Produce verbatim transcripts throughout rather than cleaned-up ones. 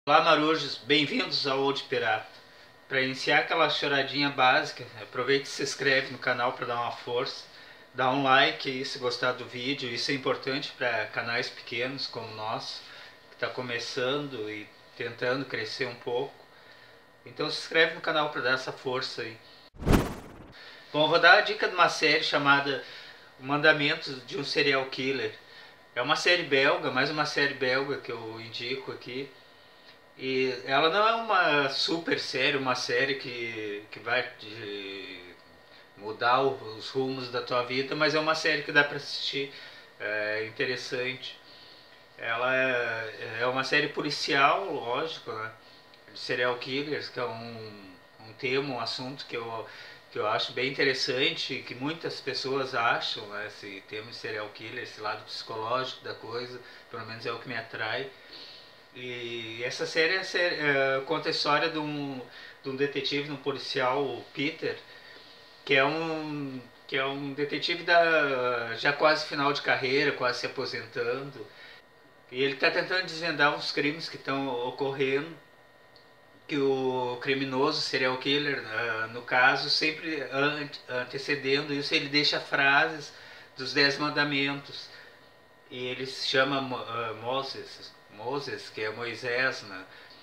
Olá, marujos, bem-vindos ao Old Pirata. Para iniciar aquela choradinha básica, aproveite e se inscreve no canal para dar uma força, dá um like aí se gostar do vídeo. Isso é importante para canais pequenos como o nosso, que está começando e tentando crescer um pouco. Então se inscreve no canal para dar essa força aí. Bom, eu vou dar a dica de uma série chamada O Mandamento de um Serial Killer. É uma série belga, mais uma série belga que eu indico aqui. E ela não é uma super série, uma série que, que vai te mudar os rumos da tua vida, mas é uma série que dá para assistir, é interessante. Ela é, é uma série policial, lógico, né? De serial killers, que é um, um tema, um assunto que eu, que eu acho bem interessante, que muitas pessoas acham, né? Esse tema de serial killer, esse lado psicológico da coisa, pelo menos é o que me atrai. E essa série, é, é, conta a história de um, de um detetive, um policial, o Peter, que é um, que é um detetive da, já quase final de carreira, quase se aposentando. E ele está tentando desvendar uns crimes que estão ocorrendo, que o criminoso, serial killer, uh, no caso, sempre ante, antecedendo isso, ele deixa frases dos Dez Mandamentos. E ele se chama uh, Moses, Moses, que é Moisés, né?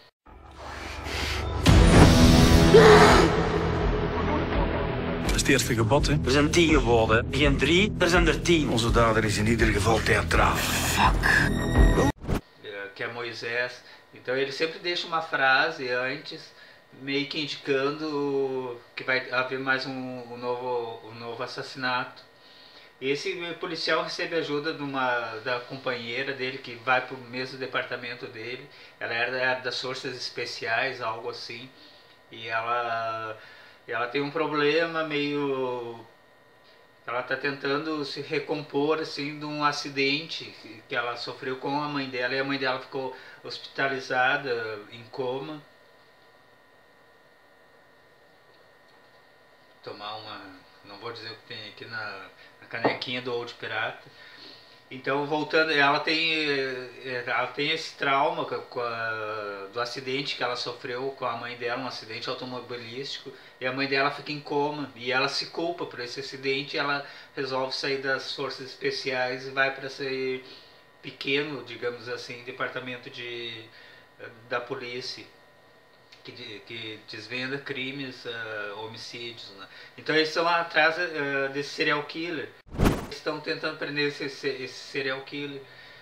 Dat is het eerste gebod, hè? Er zijn tien geboden. Geen drie, er zijn er tien. Onze dader is in ieder geval theatraal. Que é Moisés. Então ele sempre deixa uma frase antes, meio que indicando que vai haver mais um, um, novo, um novo assassinato. Esse policial recebe ajuda de uma, da companheira dele, que vai para o mesmo departamento dele. Ela era das forças especiais, algo assim. E ela, ela tem um problema meio... Ela está tentando se recompor assim, de um acidente que ela sofreu com a mãe dela. E a mãe dela ficou hospitalizada, em coma. Tomar uma... Não vou dizer o que tem aqui na, na canequinha do Old Pirata. Então, voltando, ela tem, ela tem esse trauma com a, do acidente que ela sofreu com a mãe dela, um acidente automobilístico, e a mãe dela fica em coma, e ela se culpa por esse acidente, e ela resolve sair das forças especiais e vai para esse pequeno, digamos assim, departamento de, da polícia. Que, que desvenda crimes, uh, homicídios, né? Então eles estão atrás uh, desse serial killer. Eles estão tentando prender esse, esse serial killer.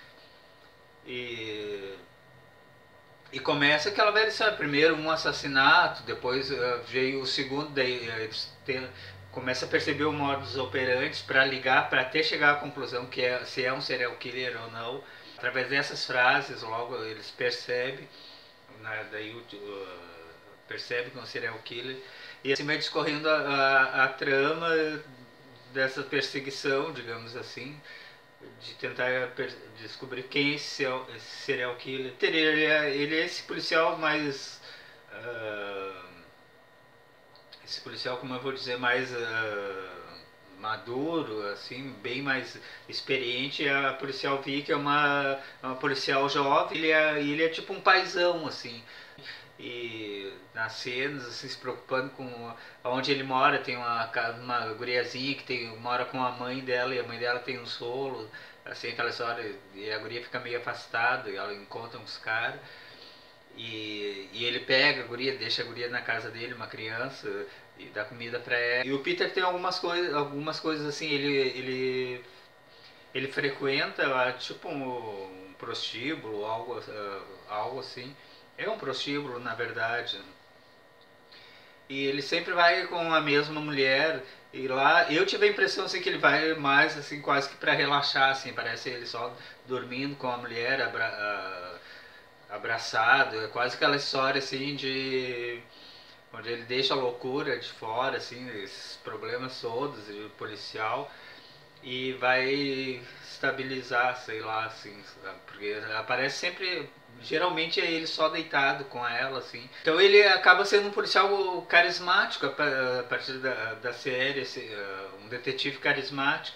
E, e começa aquela velha história. Primeiro um assassinato, depois uh, veio o segundo, daí uh, eles tem, começa a perceber o modus operandi para ligar, para até chegar à conclusão que é, se é um serial killer ou não. Através dessas frases, logo eles percebem. Né, daí uh, percebe que é um serial killer, e assim vai discorrendo a, a, a trama dessa perseguição, digamos assim, de tentar descobrir quem é esse, esse serial killer. Ele é, ele é esse policial mais uh, esse policial, como eu vou dizer, mais uh, maduro, assim, bem mais experiente. A policial Vicky é uma, uma policial jovem, ele é, ele é tipo um paizão, assim. E nas cenas, assim, se preocupando com onde ele mora, tem uma, uma guriazinha que tem, mora com a mãe dela, e a mãe dela tem um solo, assim, aquela história, e a guria fica meio afastada, e ela encontra uns caras, e, e ele pega a guria, deixa a guria na casa dele, uma criança, e dá comida pra ela. E o Peter tem algumas coisas, algumas coisas assim, ele, ele, ele frequenta, tipo um, um prostíbulo, algo, uh, algo assim. É um prostíbulo, na verdade. E ele sempre vai com a mesma mulher. E lá, eu tive a impressão assim, que ele vai mais assim, quase que para relaxar, assim, parece ele só dormindo com a mulher, abra, uh, abraçado. É quase aquela história assim de... onde ele deixa a loucura de fora, assim, esses problemas todos, de policial, e vai estabilizar, sei lá, assim, porque aparece sempre, geralmente é ele só deitado com ela, assim. Então ele acaba sendo um policial carismático a partir da, da série, um detetive carismático,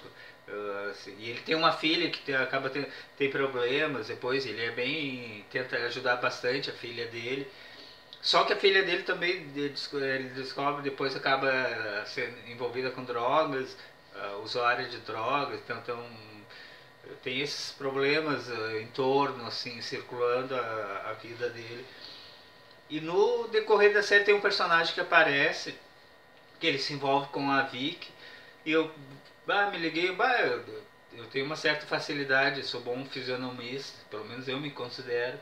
Uh, assim, e ele tem uma filha que tem, acaba tem, tem problemas, depois ele é bem, tenta ajudar bastante a filha dele. Só que a filha dele também, ele descobre, depois acaba sendo envolvida com drogas, uh, usuária de drogas, então, então tem esses problemas uh, em torno, assim, circulando a, a vida dele. E no decorrer da série tem um personagem que aparece, que ele se envolve com a Vicky, e eu bah, me liguei, bah, eu, eu tenho uma certa facilidade, sou bom fisionomista, pelo menos eu me considero.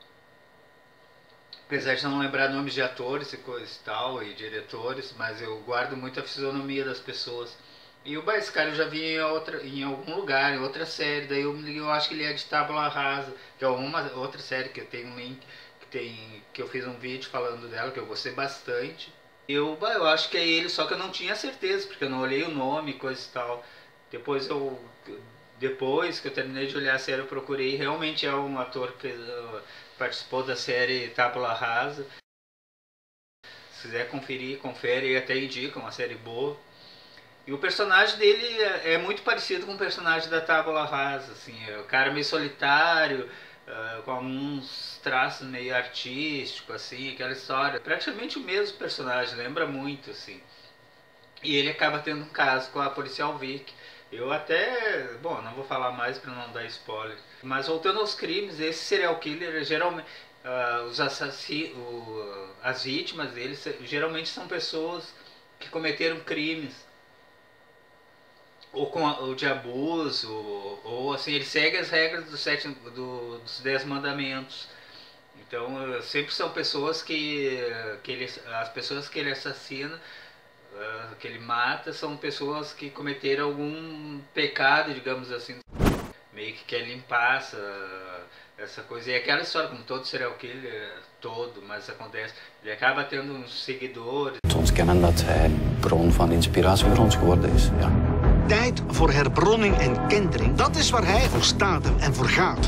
Apesar de não lembrar nomes de atores e coisa e tal, e diretores, mas eu guardo muito a fisionomia das pessoas. E o bah, esse cara eu já vi em, outra, em algum lugar, em outra série, daí eu me liguei, eu acho que ele é de Tábula Rasa, que é uma outra série que eu tenho um link, que, tem, que eu fiz um vídeo falando dela, que eu gostei bastante. Eu, bah, eu acho que é ele, só que eu não tinha certeza, porque eu não olhei o nome, coisa e tal. Depois eu, depois que eu terminei de olhar a série, eu procurei, realmente é um ator que fez, uh, participou da série Tábula Rasa. Se quiser conferir, confere, e até indica, uma série boa. E o personagem dele é, é muito parecido com o personagem da Tábula Rasa, assim, é o cara meio solitário, uh, com alguns traços meio artísticos, assim, aquela história. Praticamente o mesmo personagem, lembra muito, assim. E ele acaba tendo um caso com a policial Vicky. Eu até, bom, não vou falar mais para não dar spoiler. Mas voltando aos crimes, esse serial killer, geralmente, uh, os assassinos, uh, as vítimas dele, geralmente são pessoas que cometeram crimes. Ou, com, ou de abuso, ou, ou assim, ele segue as regras do sete, do, dos dez mandamentos. Então, sempre são pessoas que, que ele, as pessoas que ele assassina, uh, que ele mata, são pessoas que cometeram algum pecado, digamos assim, meio que quer limpar essa, essa coisa. E aquela história, como todo serial killer, todo, mas acontece, ele acaba tendo uns seguidores. We ontkennen dat hij bron van inspiratie voor ons geworden is, ja. Tijd voor herbronning en kentering, dat is waar hij voor staat en voor gaat.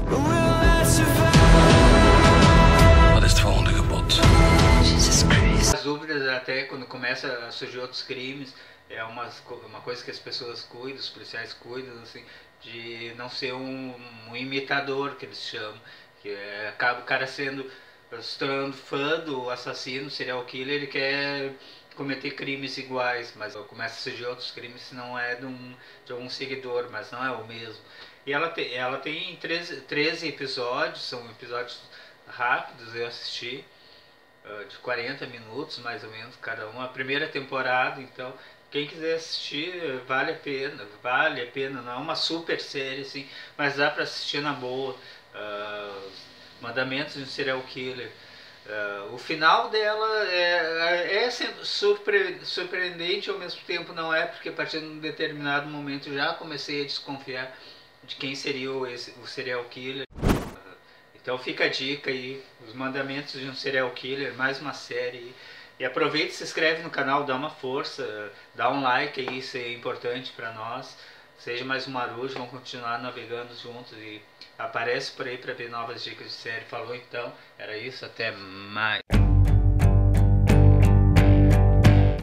Wat is het volgende gebod? Jesus Christ. As dúvidas até quando começa a surgir outros crimes, é uma, uma coisa que as pessoas cuidam, os policiais cuidam, assim, de não ser um, um imitador, que eles chamam, que é, acaba o cara sendo, se tornando fã do assassino, serial killer, ele quer cometer crimes iguais, mas começa a surgir outros crimes se não é de, um, de algum seguidor, mas não é o mesmo. E ela, te, ela tem treze, treze episódios, são episódios rápidos, eu assisti, uh, de quarenta minutos mais ou menos cada um, a primeira temporada, então quem quiser assistir, vale a pena, vale a pena, não é uma super série assim, mas dá para assistir na boa. Uh, Mandamentos de um Serial Killer. Uh, o final dela é, é surpre, surpreendente, ao mesmo tempo não é, porque a partir de um determinado momento já comecei a desconfiar de quem seria o, esse, o serial killer. Uh, então fica a dica aí, Os Mandamentos de um Serial Killer, mais uma série. E aproveita e se inscreve no canal, dá uma força, dá um like aí, isso é importante para nós. Seja mais um marujo, vamos continuar navegando juntos e aparece por aí para ver novas dicas de série. Falou então, era isso, até mais.